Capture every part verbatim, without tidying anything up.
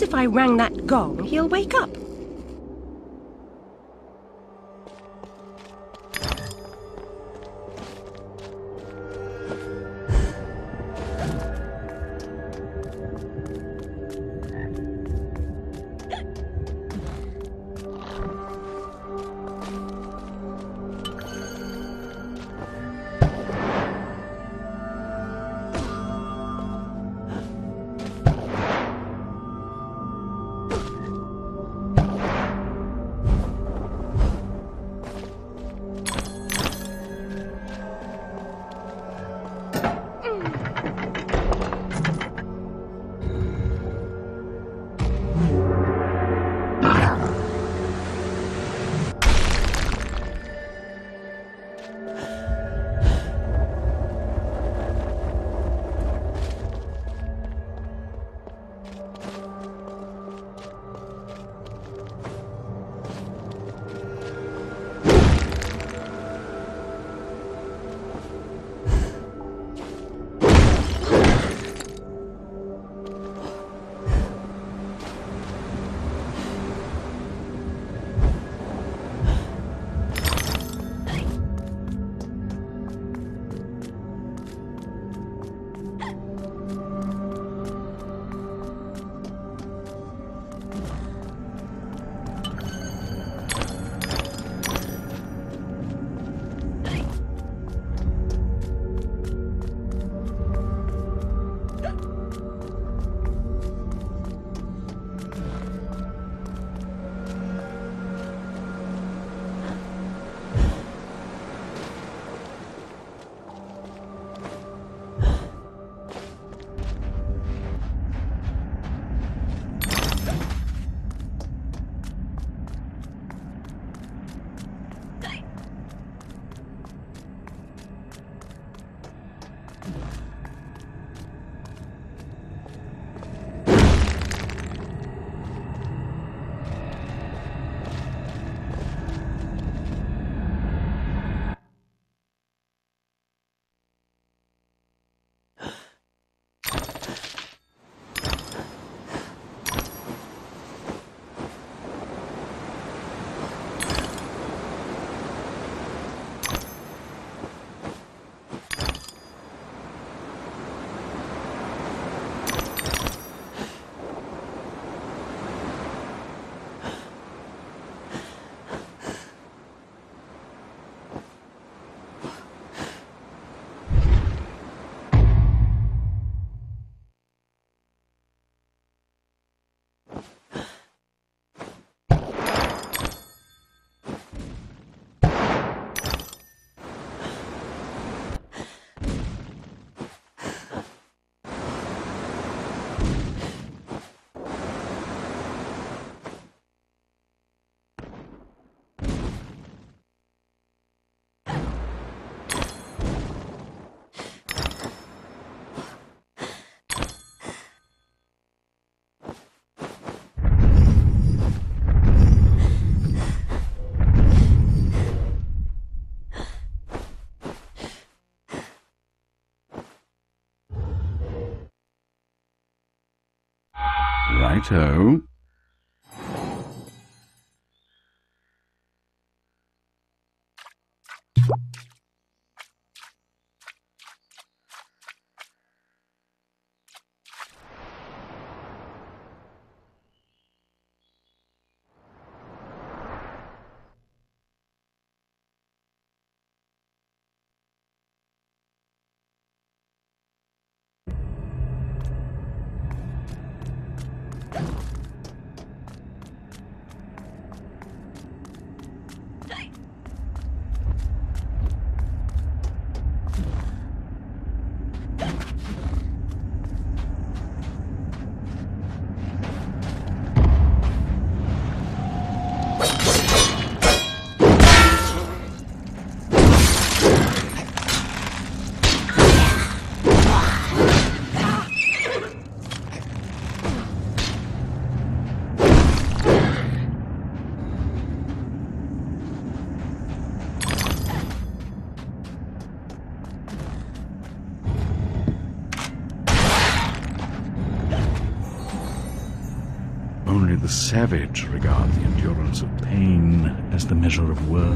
if I rang that gong, he'll wake up. Righto. Only the savage regard the endurance of pain as the measure of worth.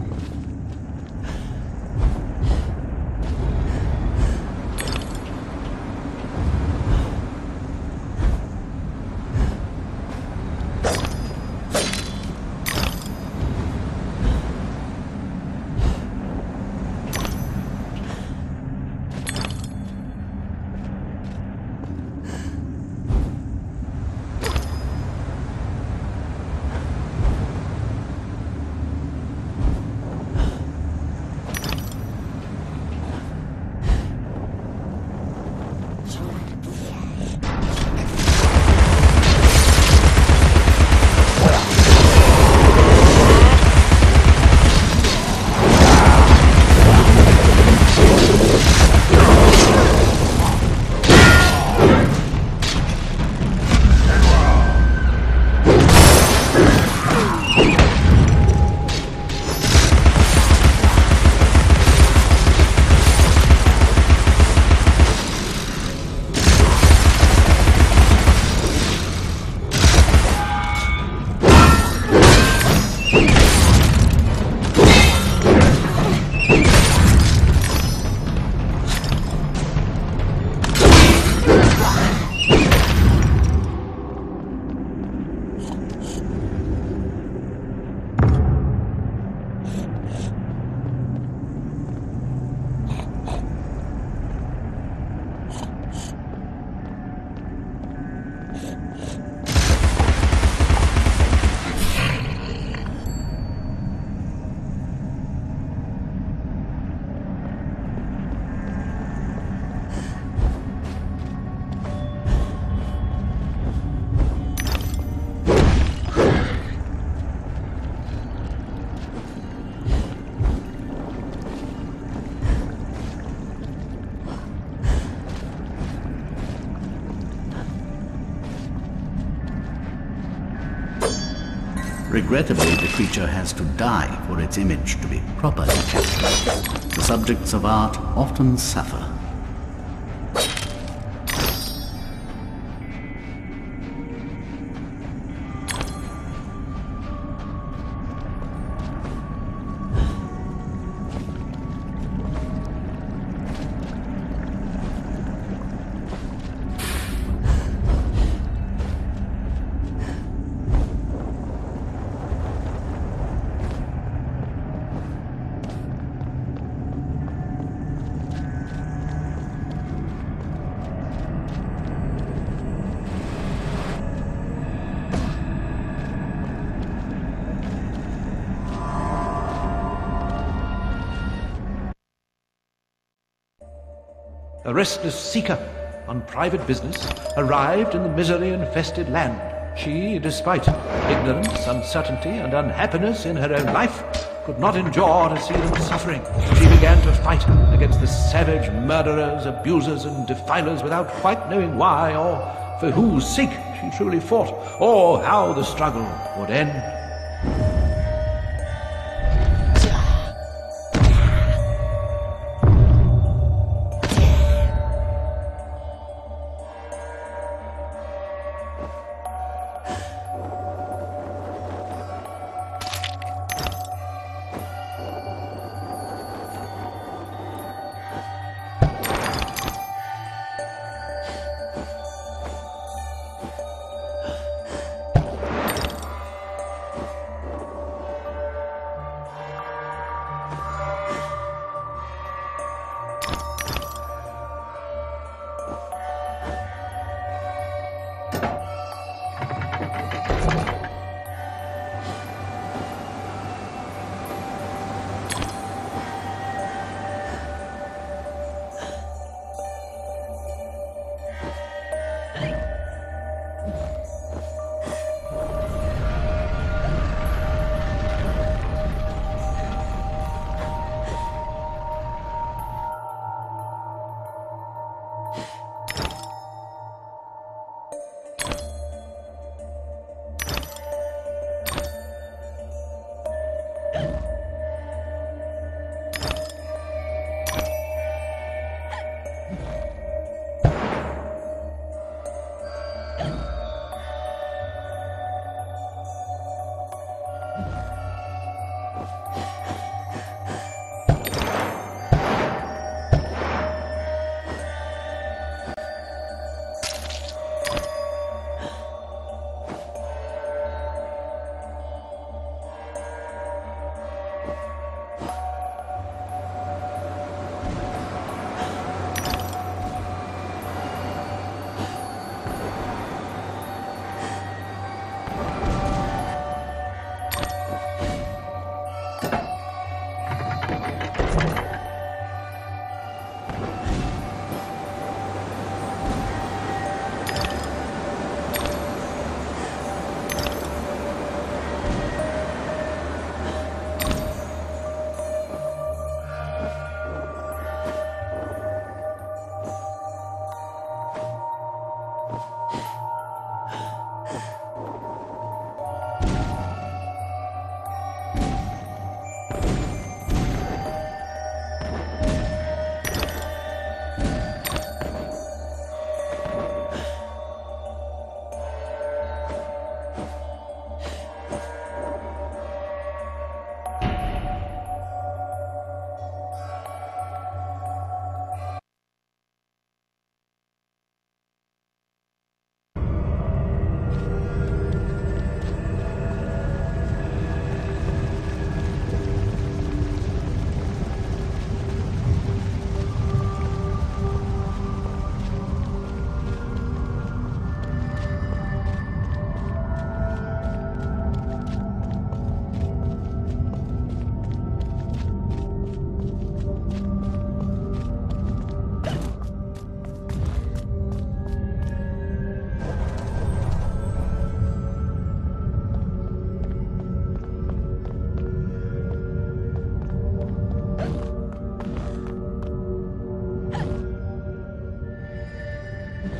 Regrettably, the creature has to die for its image to be properly captured. The subjects of art often suffer. A restless seeker on private business arrived in the misery-infested land. She, despite ignorance, uncertainty, and unhappiness in her own life, could not endure to see them suffering. She began to fight against the savage murderers, abusers, and defilers without quite knowing why or for whose sake she truly fought, or how the struggle would end.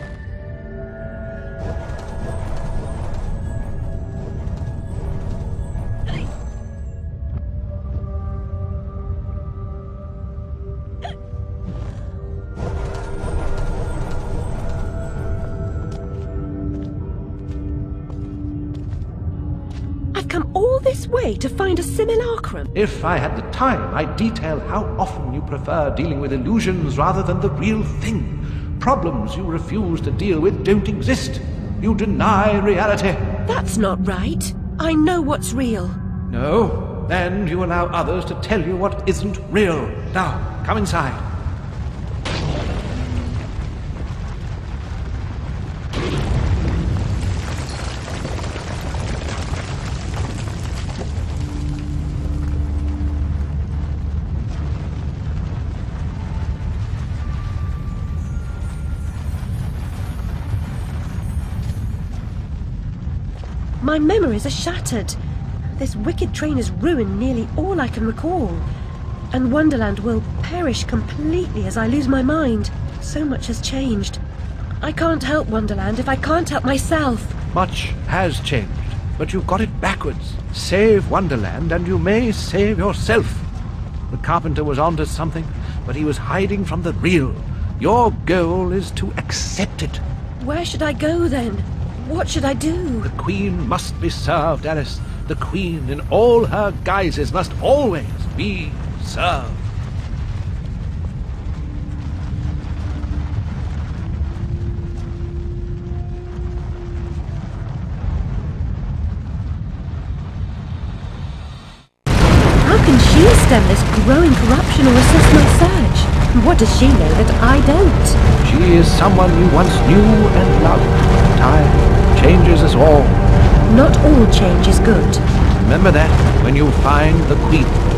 I've come all this way to find a simulacrum. If I had the time, I'd detail how often you prefer dealing with illusions rather than the real thing. Problems you refuse to deal with don't exist. You deny reality. That's not right. I know what's real. No? Then you allow others to tell you what isn't real. Now, come inside. My memories are shattered. This wicked train has ruined nearly all I can recall. And Wonderland will perish completely as I lose my mind. So much has changed. I can't help Wonderland if I can't help myself. Much has changed, but you've got it backwards. Save Wonderland and you may save yourself. The carpenter was onto something, but he was hiding from the real. Your goal is to accept it. Where should I go then? What should I do? The Queen must be served, Alice. The Queen in all her guises must always be served. How can she stem this growing corruption or assist my search? What does she know that I don't? She is someone you once knew and loved. Time changes us all. Not all change is good. Remember that when you find the Queen.